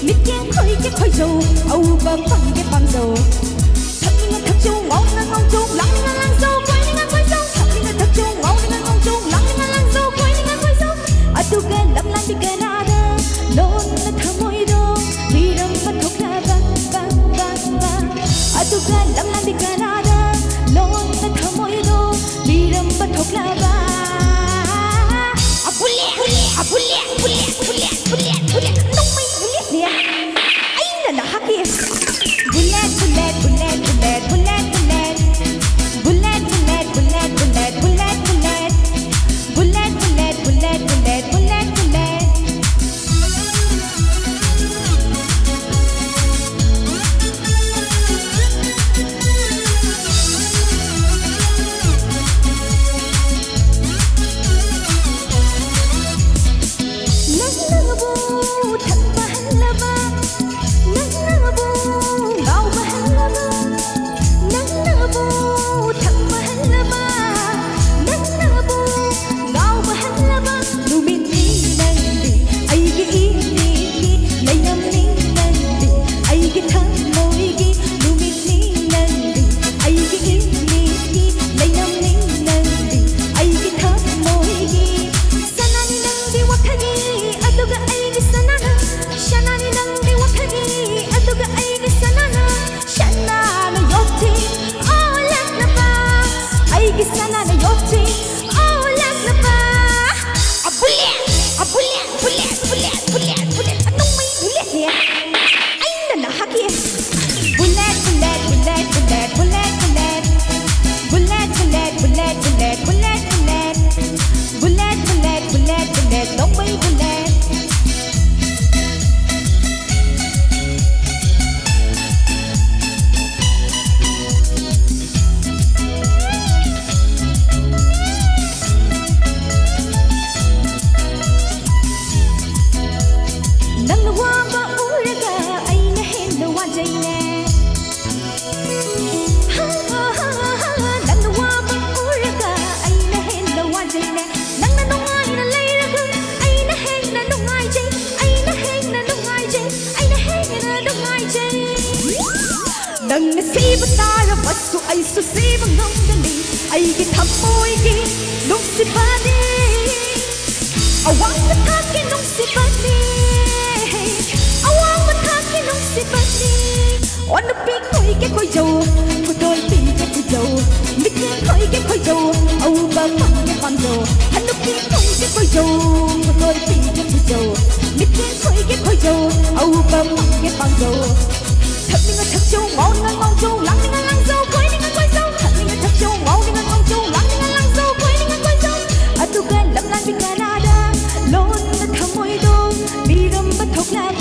미팅 거이게 거이죠 아우바 빵게 빵죠 탑닝은 탑죠 엉는 엉죠 랑닝은 랑죠 거이닝은 거이죠 탑닝은 탑죠 엉는 엉죠 랑닝은 랑죠 거이닝은 거이죠 아두가 람란비가 나다 넌 타모이도 미련만 독라바 빠빠빠 아두가 람란비가 나다 넌 타모이도 미련만 독라바 Nang nasibata basu ay susibang nongdali ay gitamoygi nung sipani awang mataki nung sipani awang mataki nung sipani ono pi koi ke koi jo pudoi pi ke pujo mikne koi ke koi jo au ba pam ke pam jo ono pi koi ke koi jo pudoi pi ke pujo mikne koi ke koi jo au ba pam ke pam jo 탑닝은 탑죠 엉는 엉죠 랑닝은 랑죠 거이닝은 거이죠 탑닝은 탑죠 엉는 엉죠 랑닝은 랑죠 거이닝은 거이죠 아두가 람란비가 나다 넌 타모이도 미련바 독라바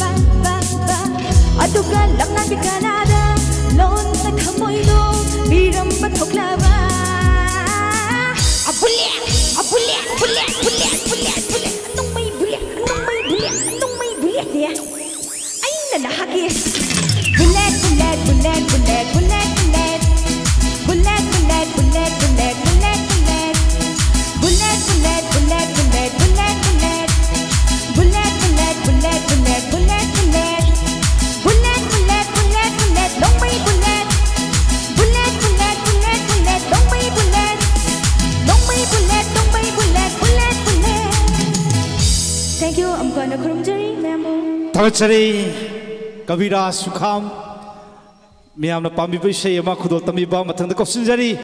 빠빠빠 아두가 람란비가 나다 넌 타모이도 미련바 독라바 농마이 불려 아이 나 하기 Bullet, bullet, bullet, bullet, bullet, bullet. Bullet, bullet, bullet, bullet, bullet, bullet. Bullet, bullet, bullet, bullet, bullet, bullet. Bullet, bullet, bullet, bullet, bullet, bullet. Bullet, bullet, bullet, bullet, long way bullet. Bullet, bullet, bullet, bullet, long way bullet. Long way bullet, long way bullet, bullet, bullet. Thank you. I'm gonna kurumjari, ma'am. Tawachari. Kavira Sukham Miyamna Pambi Bishay Makudo Tamiba Matanda Kosinjari